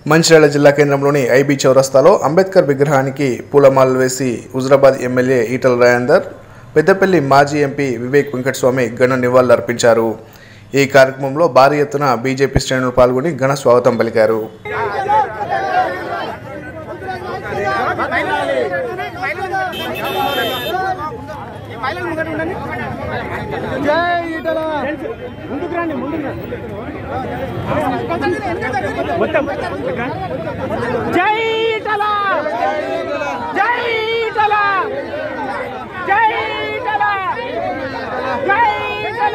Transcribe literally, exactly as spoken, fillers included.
మంచిర్యాల జిల్లా కేంద్రంలోని ఐబీ చౌరస్తాలో అంబేద్కర్ విగ్రహానికి పూలమాలలు వేసి హుజరాబాద్ ఎమ్మెల్యే ఈటల రాజేందర్, పెద్దపల్లి మాజీ ఎంపీ వివేక్ వెంకటస్వామి ఘన నివాళులర్పించారు. ఈ కార్యక్రమంలో భారీ ఎత్తున బీజేపీ శ్రేణులు పాల్గొని ఘన స్వాగతం పలికారు. జై ఈటల జై ఈటల జై ఈటల జై ఈటల